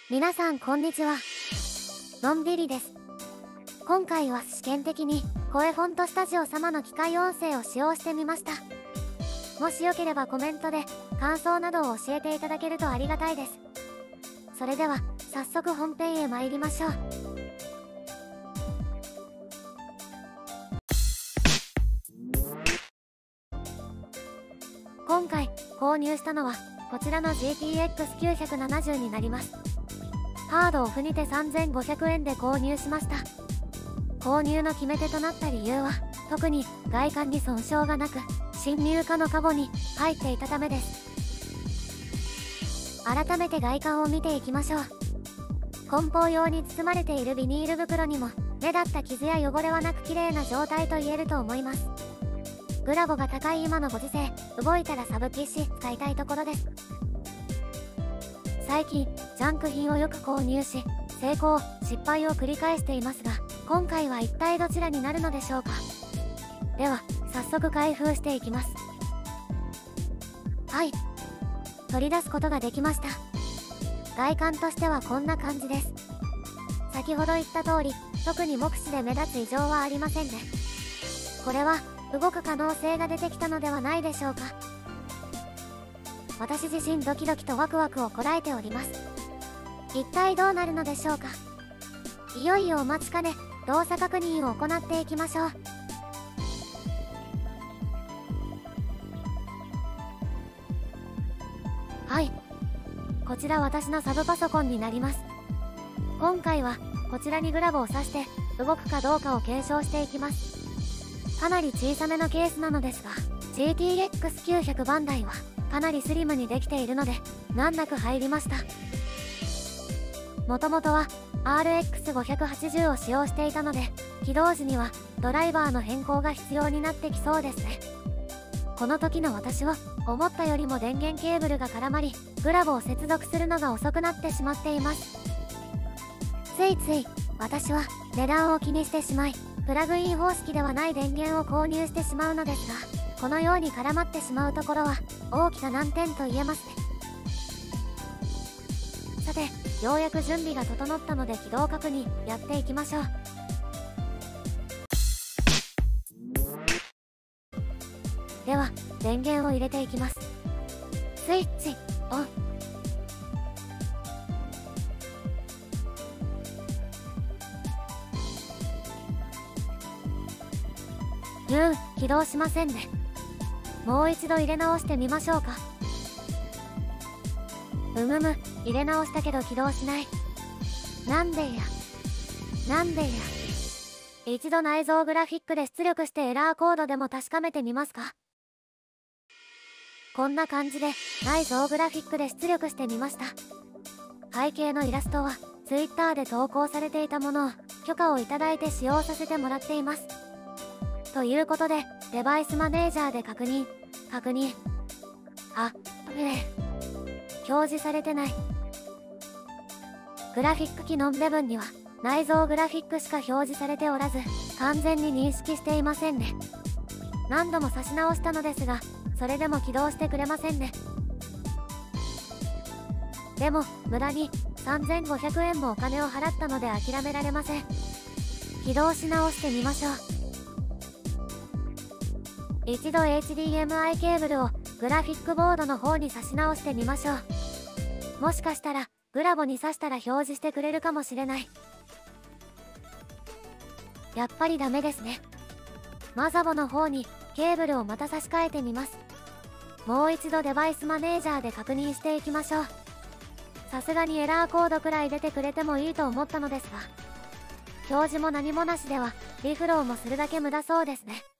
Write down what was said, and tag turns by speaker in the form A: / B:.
A: 皆さんこんにちは。のんびりです。今回は試験的に声フォントスタジオ様の機械音声を使用してみました。もしよければコメントで感想などを教えていただけるとありがたいです。それでは早速本編へ参りましょう。今回購入したのはこちらの GTX970 になります。ハードオフにて3500円で購入しました。購入の決め手となった理由は特に外観に損傷がなく新入荷のカゴに入っていたためです。改めて外観を見ていきましょう。梱包用に包まれているビニール袋にも目立った傷や汚れはなく綺麗な状態と言えると思います。グラボが高い今のご時世、動いたらサブ PC 使いたいところです。最近ジャンク品をよく購入し成功失敗を繰り返していますが、今回は一体どちらになるのでしょうか。では早速開封していきます。はい、取り出すことができました。外観としてはこんな感じです。先ほど言った通り特に目視で目立つ異常はありませんね。これは動く可能性が出てきたのではないでしょうか。私自身ドキドキとワクワクをこらえております。一体どうなるのでしょうか。いよいよお待ちかね動作確認を行っていきましょう。はい、こちら私のサブパソコンになります。今回はこちらにグラボを挿して動くかどうかを検証していきます。かなり小さめのケースなのですが GTX900 バンダイはかなりスリムにできているので難なく入りました。もともとは RX580 を使用していたので起動時にはドライバーの変更が必要になってきそうですね。この時の私は思ったよりも電源ケーブルが絡まりグラボを接続するのが遅くなってしまっています。ついつい私は値段を気にしてしまいプラグイン方式ではない電源を購入してしまうのですが、このように絡まってしまうところは大きな難点と言えますね。さてようやく準備が整ったので起動確認やっていきましょう。では電源を入れていきます。スイッチオン。起動しませんね。もう一度入れ直してみましょうか。入れ直したけど起動しない。なんでや一度内蔵グラフィックで出力してエラーコードでも確かめてみますか。こんな感じで内蔵グラフィックで出力してみました。背景のイラストは Twitter で投稿されていたものを許可をいただいて使用させてもらっています。ということでデバイスマネージャーで確認表示されてない。グラフィック機能部分には内蔵グラフィックしか表示されておらず完全に認識していませんね。何度も差し直したのですがそれでも起動してくれませんね。でも無駄に3500円もお金を払ったので諦められません。起動し直してみましょう。一度 HDMI ケーブルをグラフィックボードの方に差し直してみましょう。もしかしたらグラボに挿したら表示してくれるかもしれない。やっぱりダメですね。マザボの方にケーブルをまた差し替えてみます。もう一度デバイスマネージャーで確認していきましょう。さすがにエラーコードくらい出てくれてもいいと思ったのですが、表示も何もなしではリフローもするだけ無駄そうですね。